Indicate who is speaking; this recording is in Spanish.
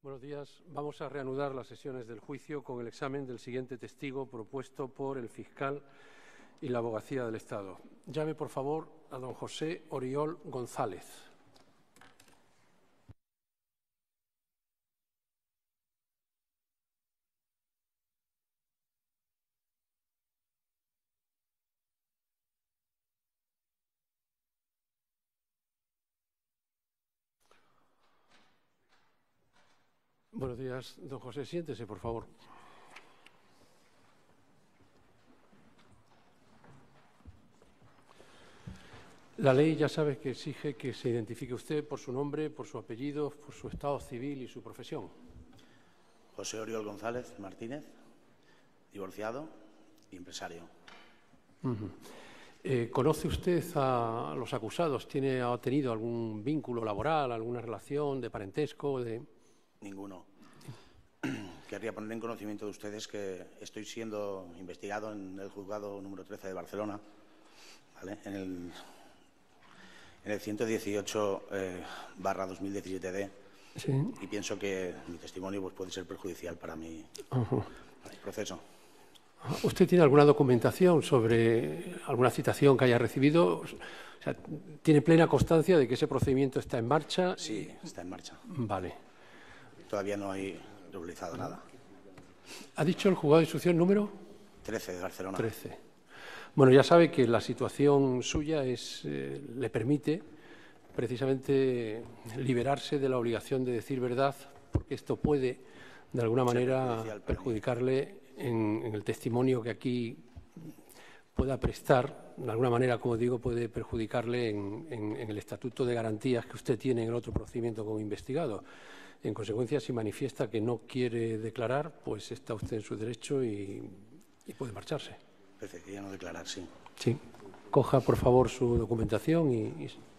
Speaker 1: Buenos días. Vamos a reanudar las sesiones del juicio con el examen del siguiente testigo propuesto por el fiscal y la Abogacía del Estado. Llame, por favor, a don José Oriol González. Buenos días, don José. Siéntese, por favor. La ley ya sabe que exige que se identifique usted por su nombre, por su apellido, por su estado civil y su profesión.
Speaker 2: José Oriol González Martínez, divorciado y empresario.
Speaker 1: ¿Conoce usted a los acusados? ¿Ha tenido algún vínculo laboral, alguna relación de parentesco?
Speaker 2: Ninguno. Querría poner en conocimiento de ustedes que estoy siendo investigado en el juzgado número 13 de Barcelona, ¿vale? En el 118/2017D.
Speaker 1: Sí.
Speaker 2: Y pienso que mi testimonio puede ser perjudicial para mi proceso.
Speaker 1: ¿Usted tiene alguna documentación sobre alguna citación que haya recibido? O sea, ¿tiene plena constancia de que ese procedimiento está en marcha?
Speaker 2: Sí, está en marcha.
Speaker 1: Vale.
Speaker 2: Todavía no hay realizado nada.
Speaker 1: ¿Ha dicho el juzgado de instrucción número?
Speaker 2: 13 de Barcelona.
Speaker 1: 13. Bueno, ya sabe que la situación suya le permite precisamente liberarse de la obligación de decir verdad, porque esto puede, de alguna manera, perjudicarle en el testimonio que aquí pueda prestar. De alguna manera, como digo, puede perjudicarle en el estatuto de garantías que usted tiene en el otro procedimiento como investigado. En consecuencia, si manifiesta que no quiere declarar, pues está usted en su derecho y puede marcharse.
Speaker 2: Preferiría no declarar, sí.
Speaker 1: Sí. Coja, por favor, su documentación y